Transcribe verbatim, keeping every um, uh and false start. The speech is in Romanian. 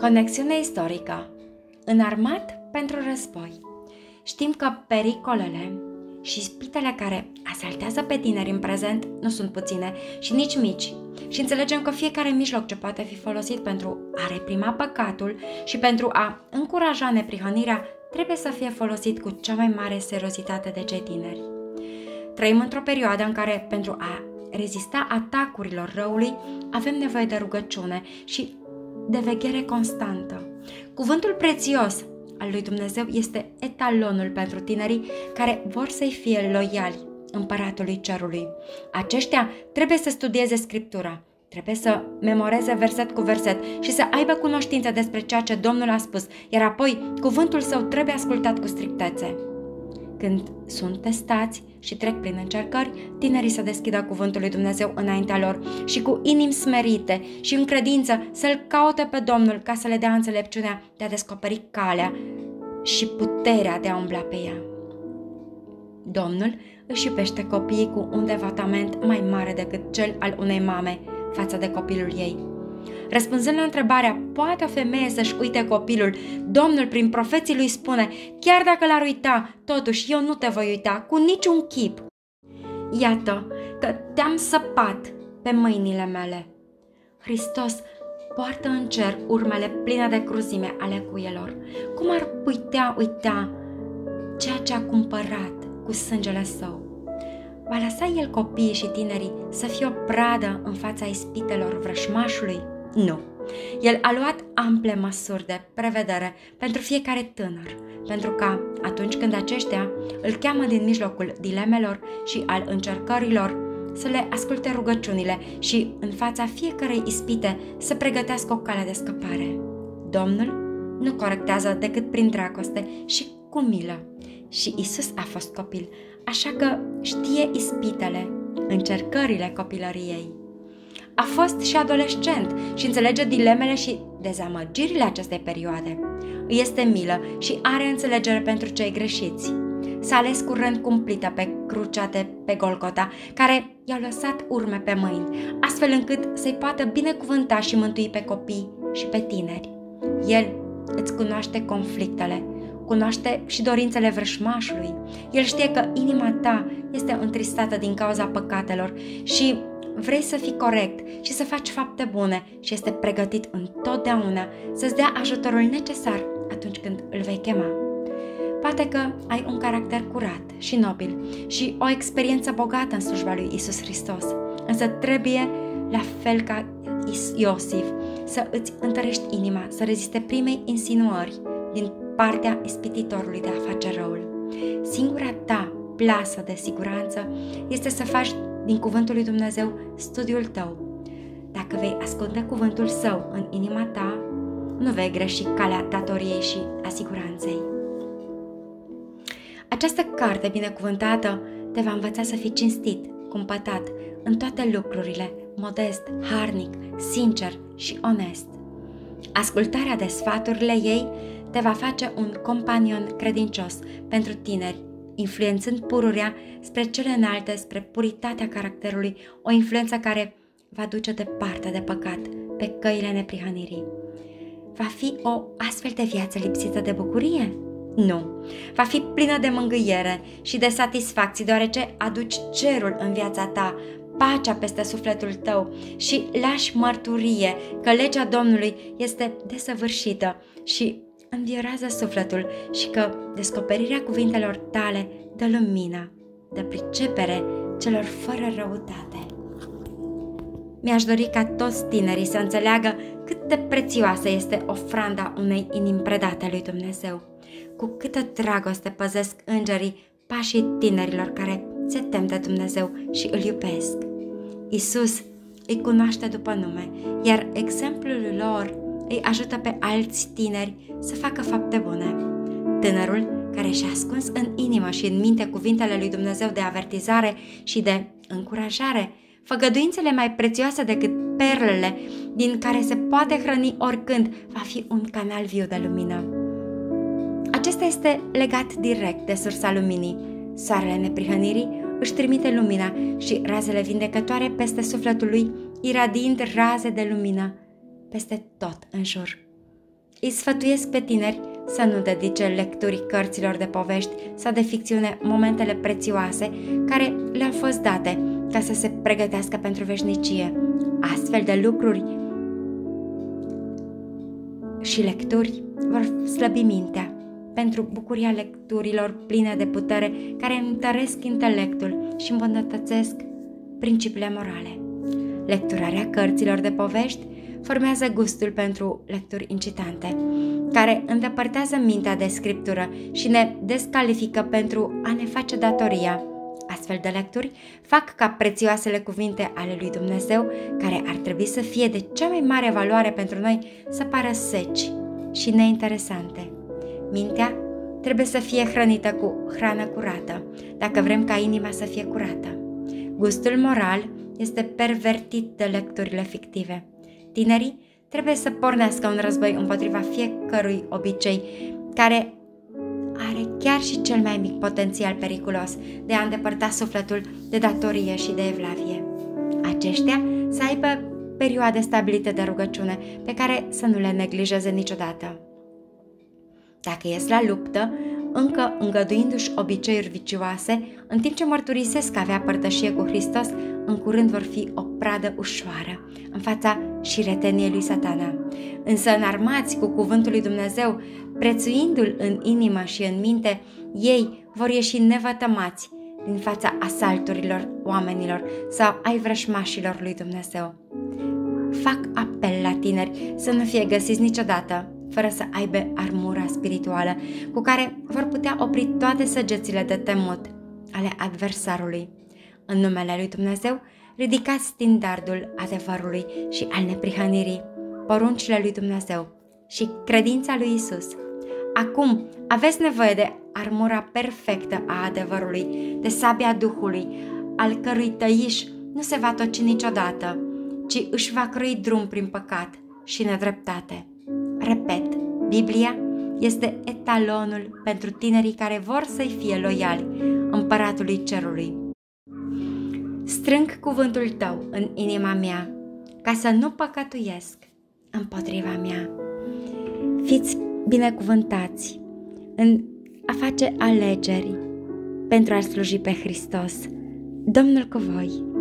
Conexiune istorică. Înarmat pentru război. Știm că pericolele și ispitele care asaltează pe tineri în prezent nu sunt puține și nici mici. Și înțelegem că fiecare mijloc ce poate fi folosit pentru a reprima păcatul și pentru a încuraja neprihănirea trebuie să fie folosit cu cea mai mare seriozitate de cei tineri. Trăim într-o perioadă în care, pentru a rezista atacurilor răului, avem nevoie de rugăciune și de veghere constantă. Cuvântul prețios al lui Dumnezeu este etalonul pentru tinerii care vor să-i fie loiali Împăratului Cerului. Aceștia trebuie să studieze Scriptura, trebuie să memoreze verset cu verset și să aibă cunoștință despre ceea ce Domnul a spus, iar apoi cuvântul său trebuie ascultat cu strictețe. Când sunt testați și trec prin încercări, tinerii să deschidă cuvântul lui Dumnezeu înaintea lor și cu inimi smerite și în credință să-L caute pe Domnul ca să le dea înțelepciunea de a descoperi calea și puterea de a umbla pe ea. Domnul își iubește copiii cu un devotament mai mare decât cel al unei mame față de copilul ei. Răspunzând la întrebarea, poate o femeie să-și uite copilul, Domnul prin profeții lui spune, chiar dacă l-ar uita, totuși eu nu te voi uita cu niciun chip. Iată că te-am săpat pe mâinile mele. Hristos poartă în cer urmele pline de cruzime ale cuielor. Cum ar putea uita ceea ce a cumpărat cu sângele său? Va lăsa el copiii și tinerii să fie o pradă în fața ispitelor vrășmașului? Nu. El a luat ample măsuri de prevedere pentru fiecare tânăr, pentru ca, atunci când aceștia îl cheamă din mijlocul dilemelor și al încercărilor, să le asculte rugăciunile și, în fața fiecărei ispite, să pregătească o cale de scăpare. Domnul nu corectează decât prin dragoste și cu milă. Și Isus a fost copil, așa că știe ispitele, încercările copilăriei. A fost și adolescent și înțelege dilemele și dezamăgirile acestei perioade. Îi este milă și are înțelegere pentru cei greșiți. S-a ales cu rând cumplită pe crucea de pe Golgota, care i-au lăsat urme pe mâini, astfel încât să-i poată binecuvânta și mântui pe copii și pe tineri. El îți cunoaște conflictele, cunoaște și dorințele vrășmașului. El știe că inima ta este întristată din cauza păcatelor și vrei să fii corect și să faci fapte bune și este pregătit întotdeauna să-ți dea ajutorul necesar atunci când îl vei chema. Poate că ai un caracter curat și nobil și o experiență bogată în slujba lui Isus Hristos, însă trebuie, la fel ca Iosif, să îți întărești inima, să reziste primei insinuări din partea ispititorului de a face răul. Singura ta plasă de siguranță este să faci din cuvântul lui Dumnezeu studiul tău. Dacă vei asculta cuvântul său în inima ta, nu vei greși calea datoriei și a siguranței. Această carte binecuvântată te va învăța să fii cinstit, cumpătat în toate lucrurile, modest, harnic, sincer și onest. Ascultarea de sfaturile ei te va face un companion credincios pentru tineri, influențând pururea spre cele înalte, spre puritatea caracterului, o influență care va duce departe de păcat, pe căile neprihănirii. Va fi o astfel de viață lipsită de bucurie? Nu. Va fi plină de mângâiere și de satisfacții, deoarece aduci cerul în viața ta, pacea peste sufletul tău și lași mărturie că legea Domnului este desăvârșită și înviorează sufletul și că descoperirea cuvintelor tale dă lumină, dă pricepere celor fără răutate. Mi-aș dori ca toți tinerii să înțeleagă cât de prețioasă este ofranda unei inimi predate lui Dumnezeu, cu câtă dragoste păzesc îngerii pașii tinerilor care se tem de Dumnezeu și îl iubesc. Isus îi cunoaște după nume, iar exemplul lor îi ajută pe alți tineri să facă fapte bune. Tânărul care și-a ascuns în inimă și în minte cuvintele lui Dumnezeu de avertizare și de încurajare, făgăduințele mai prețioase decât perlele din care se poate hrăni oricând, va fi un canal viu de lumină. Acesta este legat direct de sursa luminii. Soarele neprihănirii își trimite lumina și razele vindecătoare peste sufletul lui, iradiind raze de lumină peste tot în jur. îi sfătuiesc pe tineri să nu dedice lecturii cărților de povești sau de ficțiune momentele prețioase care le-au fost date ca să se pregătească pentru veșnicie. Astfel de lucruri și lecturi vor slăbi mintea pentru bucuria lecturilor pline de putere care întăresc intelectul și îmbunătățesc principiile morale. Lecturarea cărților de povești formează gustul pentru lecturi incitante, care îndepărtează mintea de scriptură și ne descalifică pentru a ne face datoria. Astfel de lecturi fac ca prețioasele cuvinte ale lui Dumnezeu, care ar trebui să fie de cea mai mare valoare pentru noi, să pară seci și neinteresante. Mintea trebuie să fie hrănită cu hrană curată, dacă vrem ca inima să fie curată. Gustul moral este pervertit de lecturile fictive. Tinerii trebuie să pornească un război împotriva fiecărui obicei care are chiar și cel mai mic potențial periculos de a îndepărta sufletul de datorie și de evlavie. Aceștia să aibă perioade stabilite de rugăciune pe care să nu le neglijeze niciodată. Dacă ies la luptă, încă îngăduindu-și obiceiuri vicioase, în timp ce mărturisesc că avea părtășie cu Hristos, în curând vor fi o pradă ușoară în fața și reteniei lui Satana. Însă înarmați cu cuvântul lui Dumnezeu, prețuindu-l în inimă și în minte, ei vor ieși nevătămați din fața asalturilor oamenilor sau ai vrășmașilor lui Dumnezeu. Fac apel la tineri să nu fie găsiți niciodată fără să aibă armura spirituală cu care vor putea opri toate săgețile de temut ale adversarului. În numele lui Dumnezeu, ridicați standardul adevărului și al neprihănirii, poruncile lui Dumnezeu și credința lui Isus. Acum aveți nevoie de armura perfectă a adevărului, de sabia Duhului, al cărui tăiș nu se va toci niciodată, ci își va croi drum prin păcat și nedreptate. Repet, Biblia este etalonul pentru tinerii care vor să-i fie loiali împăratului cerului. Strâng cuvântul tău în inima mea, ca să nu păcătuiesc împotriva mea. Fiți binecuvântați în a face alegeri pentru a sluji pe Hristos. Domnul cu voi!